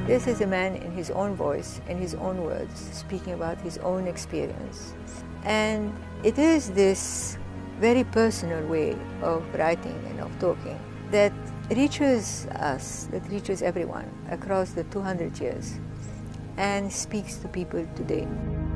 This is a man in his own voice, in his own words, speaking about his own experience. And it is this very personal way of writing and of talking that reaches us, that reaches everyone across the 200 years and speaks to people today.